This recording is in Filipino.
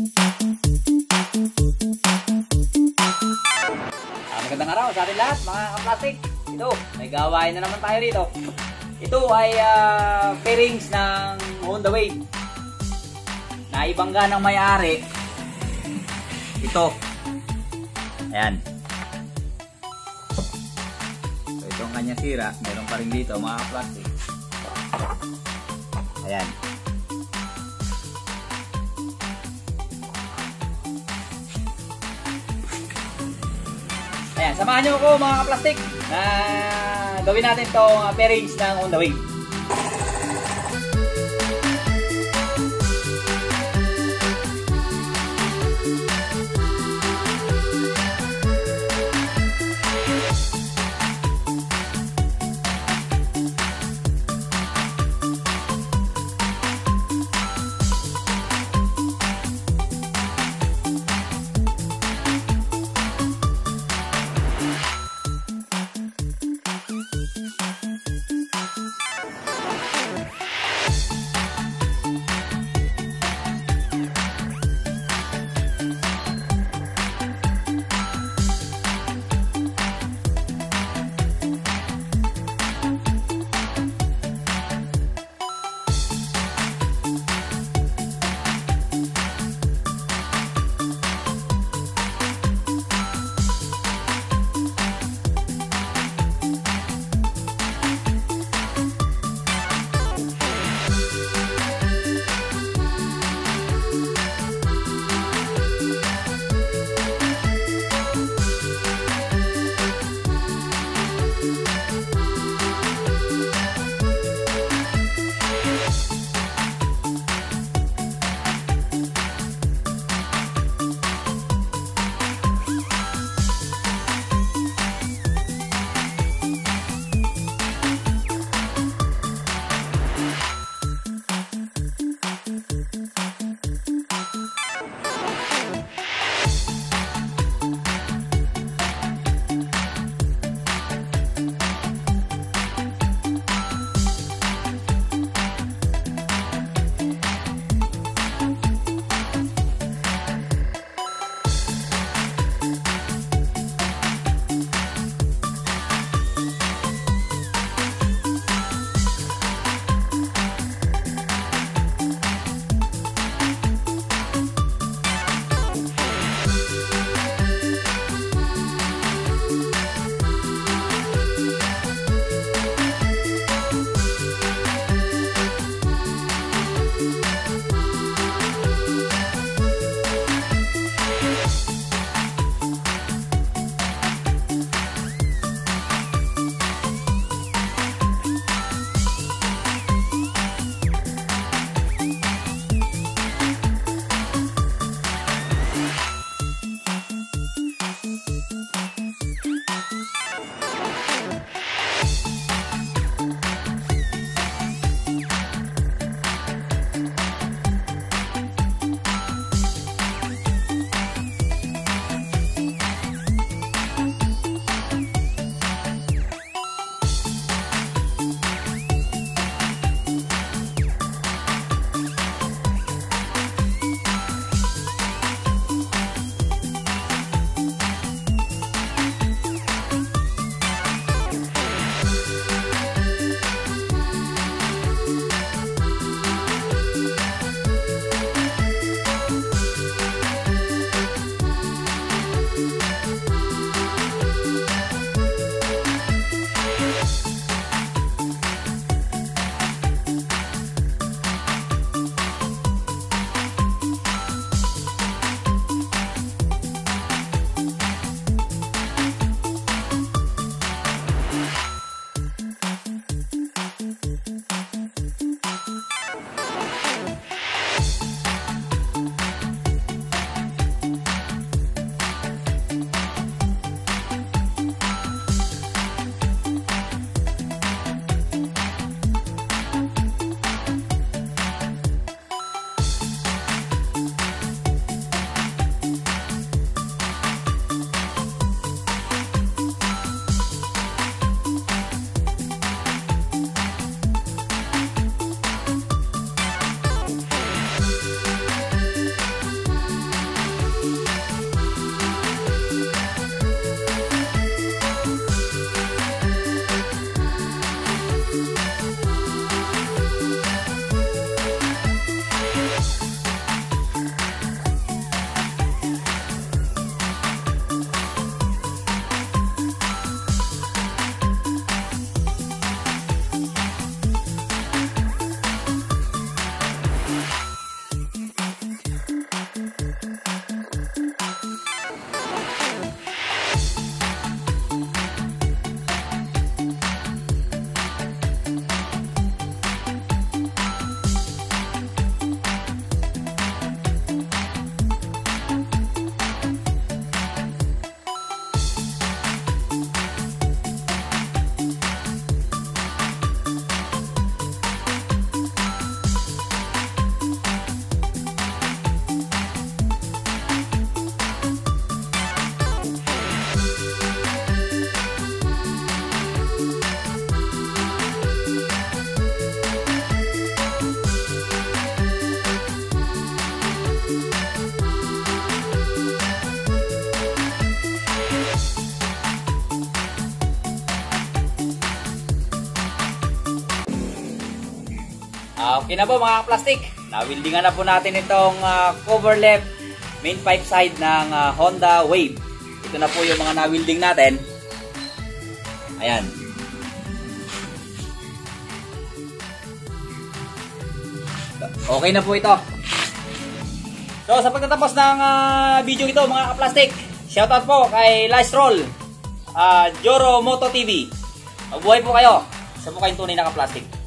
Magandang araw sa atin lahat mga ka-plastic. Ito, may gawain na naman tayo dito. Ito ay bearings ng Honda Wave. Naibangga ng may-ari. Ito. Ayan. So, ito ang kanya sira. Meron pa rin dito mga ka-plastic. Ayan. Ayan, samahan nyo ako mga ka-plastic na gawin natin itong bearings ng Honda Wave. Okay na po mga kaplastik. Na-weldingan na po natin itong cover left main pipe side ng Honda Wave. Ito na po yung mga na-welding natin. Ayan. Okay na po ito. So sa pagtatapos ng video ito mga kaplastik, shoutout po kay Lystrol, Joro Moto TV. Mabuhay po kayo sa mukha yung tunay na kaplastik.